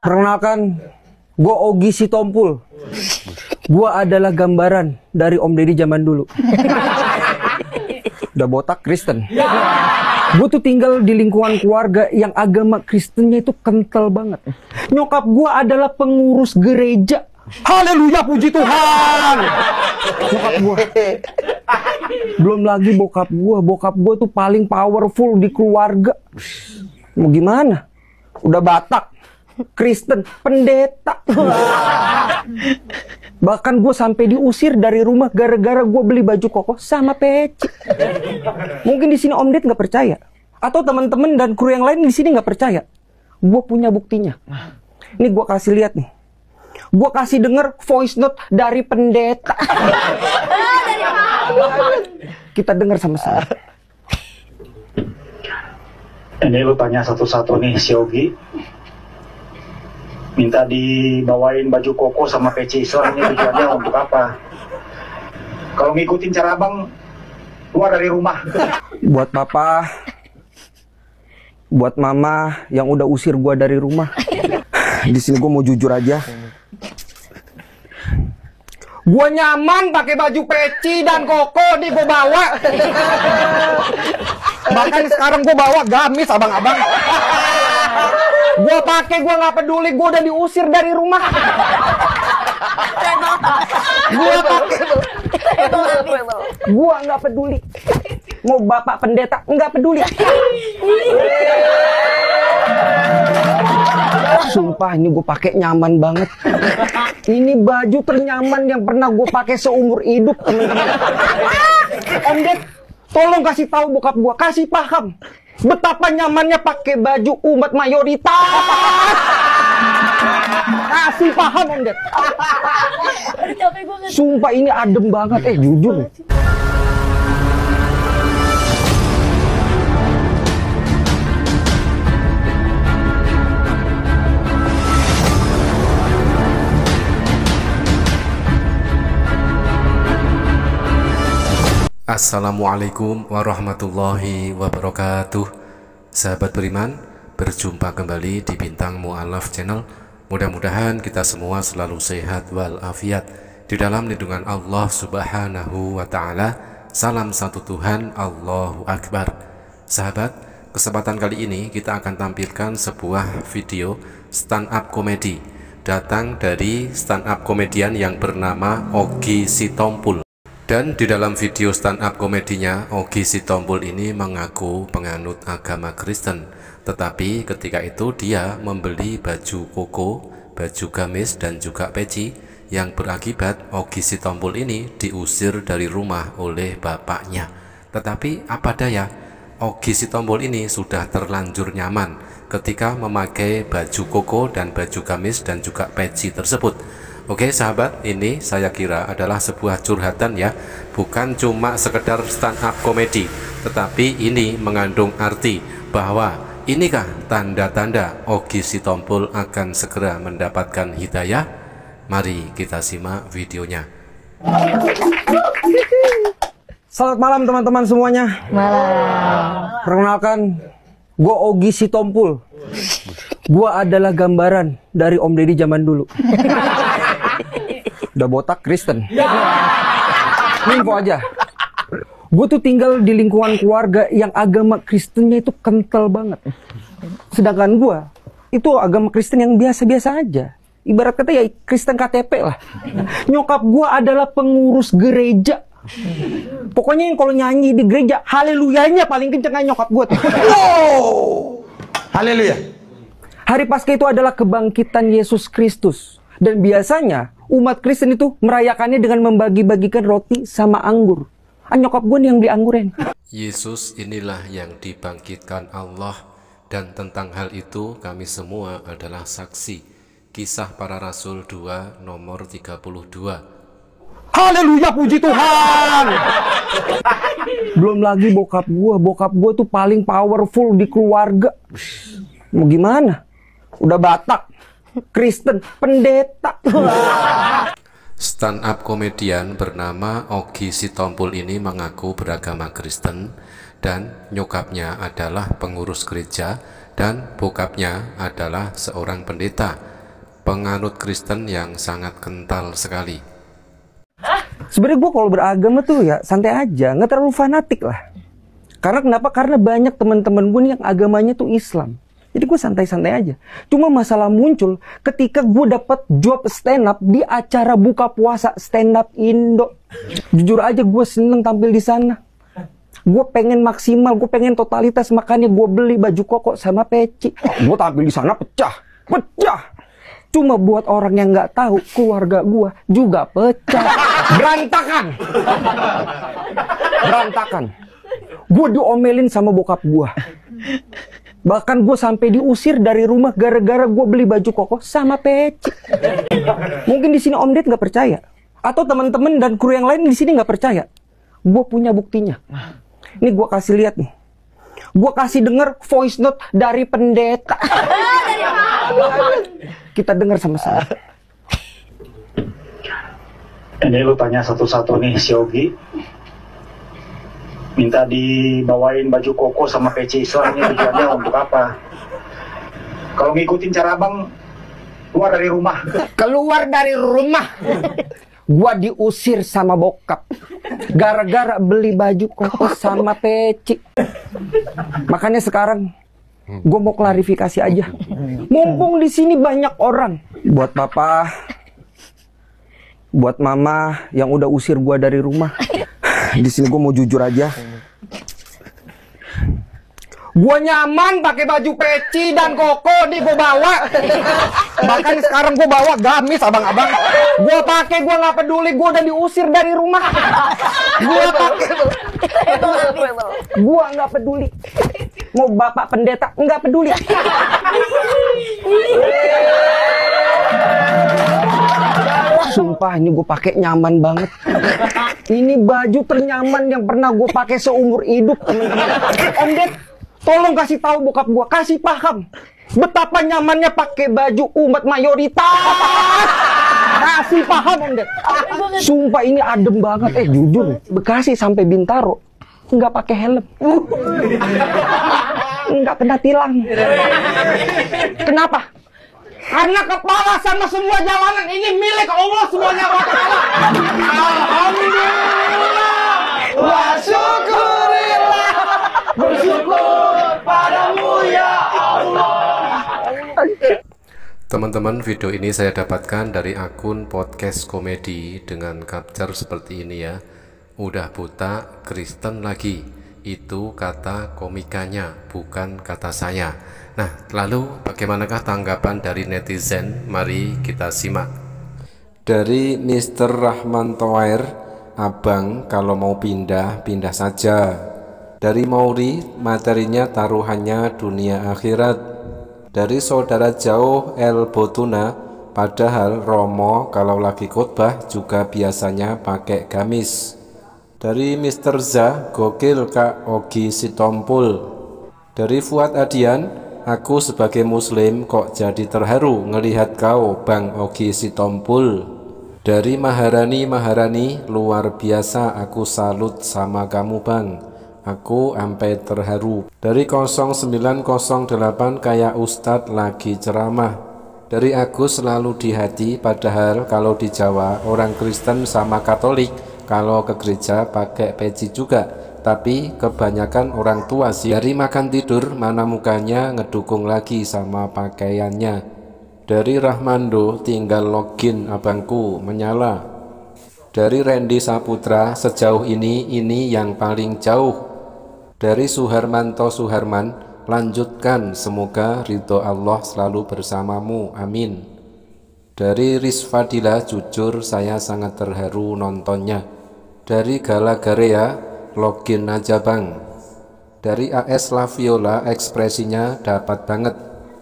Perkenalkan, gue Ogi Sitompul. Gue adalah gambaran dari Om Deddy zaman dulu. Udah botak Kristen. Gue tuh tinggal di lingkungan keluarga yang agama Kristennya itu kental banget. Nyokap gue adalah pengurus gereja. Haleluya, puji Tuhan. Nyokap gue. Belum lagi bokap gue. Bokap gue tuh paling powerful di keluarga. Mau gimana? Udah batak, Kristen, pendeta. Bahkan gue sampai diusir dari rumah gara-gara gue beli baju koko sama peci. Mungkin di sini Om Ded nggak percaya, atau teman-teman dan kru yang lain di sini nggak percaya. Gue punya buktinya. Ini gue kasih lihat nih. Gue kasih denger voice note dari pendeta. Kita dengar sama-sama. Ini lu tanya satu-satu nih, si Ogi. Minta dibawain baju koko sama peci Islam, ini tujuannya untuk apa? Kalau ngikutin cara abang, keluar dari rumah. Buat papa, buat mama yang udah usir gua dari rumah. Di sini gua mau jujur aja. Gua nyaman pakai baju peci dan koko nih gua bawa. Bahkan sekarang gua bawa gamis abang-abang. Gua pakai, gua nggak peduli, gua udah diusir dari rumah. Gua pakai, gua nggak peduli. Mau bapak pendeta nggak peduli. Sumpah ini gue pakai nyaman banget. Ini baju ternyaman yang pernah gue pakai seumur hidup, teman-teman. Om Ded, tolong kasih tahu bokap gue, kasih paham betapa nyamannya pakai baju umat mayoritas. Kasih paham Om Ded. Sumpah ini adem banget, jujur. Assalamualaikum warahmatullahi wabarakatuh. Sahabat beriman, berjumpa kembali di Bintang Mu'alaf Channel. Mudah-mudahan kita semua selalu sehat walafiat di dalam lindungan Allah Subhanahu wa Ta'ala. Salam satu Tuhan, Allahu Akbar. Sahabat, kesempatan kali ini kita akan tampilkan sebuah video stand up komedi, datang dari stand up komedian yang bernama Ogi Sitompul. Dan di dalam video stand up komedinya, Ogi Sitompul ini mengaku penganut agama Kristen. Tetapi ketika itu dia membeli baju koko, baju gamis dan juga peci, yang berakibat Ogi Sitompul ini diusir dari rumah oleh bapaknya. Tetapi apa daya, Ogi Sitompul ini sudah terlanjur nyaman ketika memakai baju koko dan baju gamis dan juga peci tersebut. Oke sahabat, ini saya kira adalah sebuah curhatan ya, bukan cuma sekedar stand up komedi, tetapi ini mengandung arti bahwa inikah tanda-tanda Ogi Sitompul akan segera mendapatkan hidayah. Mari kita simak videonya. Selamat malam teman-teman semuanya. Malam. Perkenalkan, gue Ogi Sitompul. Gue adalah gambaran dari Om Deddy zaman dulu. Udah botak Kristen. Info aja. Gue tuh tinggal di lingkungan keluarga yang agama Kristennya itu kental banget. Sedangkan gue itu agama Kristen yang biasa-biasa aja. Ibarat kata ya Kristen KTP lah. Nyokap gue adalah pengurus gereja. Pokoknya yang kalau nyanyi di gereja, haleluyanya paling kenceng aja nyokap gue tuh. Wow. Haleluya. Hari Paskah itu adalah kebangkitan Yesus Kristus. Dan biasanya umat Kristen itu merayakannya dengan membagi-bagikan roti sama anggur. Nyokap gue nih yang beli angguren. Yesus inilah yang dibangkitkan Allah, dan tentang hal itu kami semua adalah saksi. Kisah Para Rasul 2 nomor 32. Haleluya, puji Tuhan. Belum lagi bokap gue tuh paling powerful di keluarga. Mau gimana? Udah batak, Kristen, pendeta. Stand up komedian bernama Ogi Sitompul ini mengaku beragama Kristen dan nyokapnya adalah pengurus gereja dan bokapnya adalah seorang pendeta, penganut Kristen yang sangat kental sekali. Sebenarnya gue kalau beragama tuh ya santai aja, nggak terlalu fanatik lah. Karena kenapa? Karena banyak teman-teman gue nih yang agamanya tuh Islam. Jadi gue santai-santai aja. Cuma masalah muncul ketika gue dapat job stand up di acara buka puasa stand up Indo. Jujur aja gue seneng tampil di sana. Gue pengen maksimal, gue pengen totalitas, makanya gue beli baju koko sama peci. Gue tampil di sana pecah. Cuma buat orang yang nggak tahu, keluarga gue juga pecah. Berantakan. Gue diomelin sama bokap gue. Bahkan gue sampai diusir dari rumah gara-gara gue beli baju koko sama peci. Mungkin di sini Om Ded nggak percaya, atau teman-teman dan kru yang lain di sini nggak percaya. Gue punya buktinya. Ini gue kasih lihat nih. Gue kasih denger voice note dari pendeta. Kita dengar sama-sama. Ini lu tanya satu-satu nih, si Ogi. Minta dibawain baju koko sama peci Islam, ini tujuannya untuk apa? Kalau ngikutin cara abang, keluar dari rumah. Keluar dari rumah. Gua diusir sama bokap gara-gara beli baju koko sama peci. Makanya sekarang gue mau klarifikasi aja. Mumpung di sini banyak orang. Buat papa, buat mama yang udah usir gua dari rumah. Di sini gue mau jujur aja. Gue nyaman pakai baju peci dan koko nih gue bawa. Bahkan sekarang gue bawa gamis abang-abang. Gue pakai, gue nggak peduli. Gue udah diusir dari rumah. Gue pakai. Gue nggak peduli. Mau bapak pendeta nggak peduli. Sumpah ini gue pakai nyaman banget. Ini baju ternyaman yang pernah gue pakai seumur hidup, teman-teman. Om Ded, tolong kasih tahu bokap gue, kasih paham betapa nyamannya pakai baju umat mayoritas. Kasih paham Om Ded. Sumpah ini adem banget. Jujur, Bekasi sampai Bintaro nggak pakai helm. Nggak kena tilang. Kenapa? Karena kepala sama semua jalanan ini milik Allah semuanya. Alhamdulillah wa syukurillah. Bersyukur padamu ya Allah. Teman-teman, video ini saya dapatkan dari akun podcast komedi dengan capture seperti ini ya. Udah buta Kristen lagi. Itu kata komikanya, bukan kata saya. Nah, lalu bagaimanakah tanggapan dari netizen? Mari kita simak. Dari Mr. Rahman Toair, abang kalau mau pindah, pindah saja. Dari Mauri, materinya taruhannya dunia akhirat. Dari saudara jauh El Botuna, padahal Romo kalau lagi khotbah juga biasanya pakai gamis. Dari Mr. Zah, gokil Kak Ogi Sitompul. Dari Fuad Adian, aku sebagai muslim kok jadi terharu ngelihat kau Bang Ogi Sitompul. Dari Maharani, luar biasa, aku salut sama kamu Bang. Aku sampai terharu. Dari 0908, kayak Ustadz lagi ceramah. Dari Agus, selalu di hati, padahal kalau di Jawa orang Kristen sama Katolik kalau ke gereja pakai peci juga. Tapi kebanyakan orang tua sih. Dari Makan Tidur, mana mukanya ngedukung lagi sama pakaiannya. Dari Rahmando, tinggal login abangku menyala. Dari Randy Saputra, sejauh ini yang paling jauh. Dari Suharmanto Suharman, lanjutkan, semoga ridho Allah selalu bersamamu, amin. Dari Rizfadila, jujur saya sangat terharu nontonnya. Dari Gala Garea, login aja Bang. Dari AS Laviola, ekspresinya dapat banget.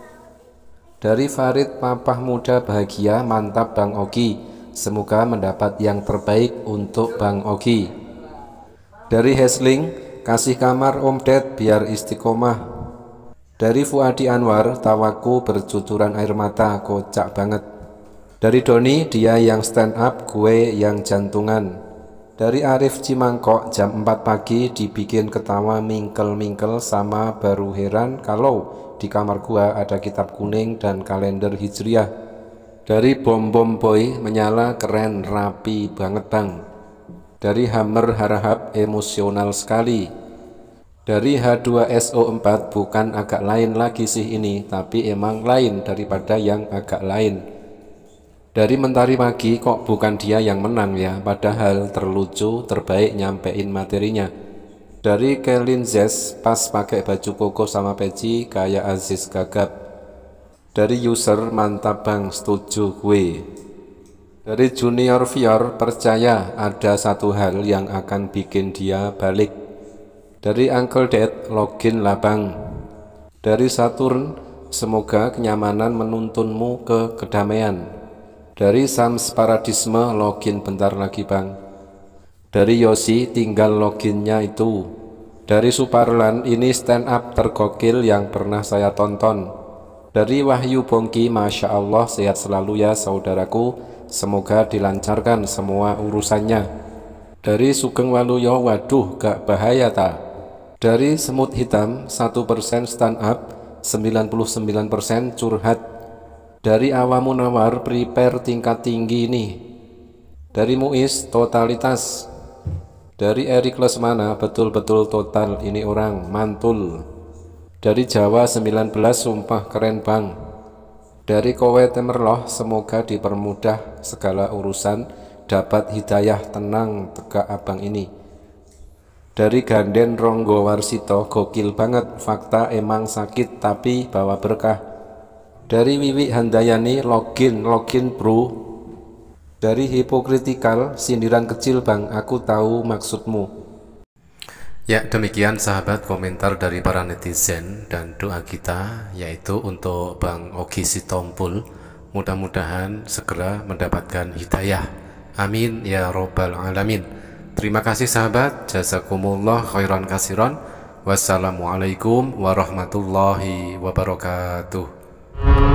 Dari Farid, Papah Muda Bahagia, mantap Bang Ogi. Semoga mendapat yang terbaik untuk Bang Ogi. Dari Hesling, kasih kamar Om Ded biar istiqomah. Dari Fuadi Anwar, tawaku bercucuran air mata, kocak banget. Dari Doni, dia yang stand up, gue yang jantungan. Dari Arif Cimangkok, jam 4 pagi dibikin ketawa mingkel-mingkel sama baru heran kalau di kamar gua ada kitab kuning dan kalender hijriah. Dari Bom Bom Boy, menyala keren rapi banget bang. Dari Hammer Harahap, emosional sekali. Dari H2SO4, bukan agak lain lagi sih ini, tapi emang lain daripada yang agak lain. Dari Mentari Pagi, kok bukan dia yang menang ya, padahal terlucu, terbaik nyampein materinya. Dari Kelin Zes, pas pakai baju koko sama peci kayak Aziz Gagap. Dari user, mantap bang, setuju gue. Dari Junior Vior, percaya ada satu hal yang akan bikin dia balik. Dari Uncle Dad, login lah bang. Dari Saturn, semoga kenyamanan menuntunmu ke kedamaian. Dari Sams Paradisme, login bentar lagi bang. Dari Yosi, tinggal loginnya itu. Dari Suparlan, ini stand up tergokil yang pernah saya tonton. Dari Wahyu Bongki, Masya Allah, sehat selalu ya saudaraku, semoga dilancarkan semua urusannya. Dari Sugeng Waluyo, waduh gak bahaya ta. Dari Semut Hitam, 1% stand up, 99% curhat. Dari Awamu Nawar, prepare tingkat tinggi nih. Dari Muiz, totalitas. Dari Erik Lesmana, betul-betul total ini orang, mantul. Dari Jawa 19, sumpah keren bang. Dari Kowe Temerloh, semoga dipermudah segala urusan, dapat hidayah tenang tegak abang ini. Dari Ganden Ronggo Warsito, gokil banget, fakta emang sakit tapi bawa berkah. Dari Wiwi Handayani, login bro. Dari Hipokritikal, sindiran kecil bang, aku tahu maksudmu. Ya, demikian sahabat komentar dari para netizen dan doa kita, yaitu untuk Bang Ogi Sitompul, mudah-mudahan segera mendapatkan hidayah. Amin ya robbal alamin. Terima kasih sahabat, jazakumullah khairan kasiron. Wassalamualaikum warahmatullahi wabarakatuh.